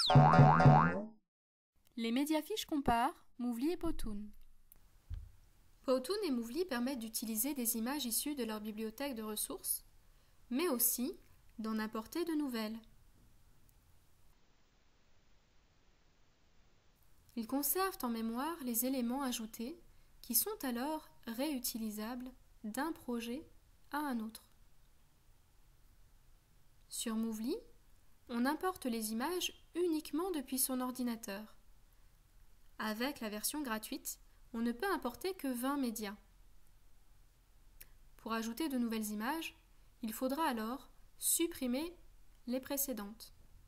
Les médiafiches comparent Movely et Powtoon. Powtoon et Movely permettent d'utiliser des images issues de leur bibliothèque de ressources, mais aussi d'en apporter de nouvelles. Ils conservent en mémoire les éléments ajoutés qui sont alors réutilisables d'un projet à un autre. Sur Movely, on importe les images uniquement depuis son ordinateur. Avec la version gratuite, on ne peut importer que 20 médias. Pour ajouter de nouvelles images, il faudra alors supprimer les précédentes.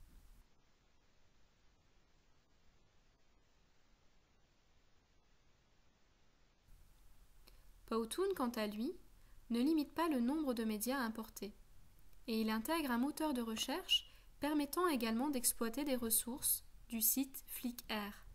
Powtoon, quant à lui, ne limite pas le nombre de médias à importer, et il intègre un moteur de recherche permettant également d'exploiter des ressources du site Flickr.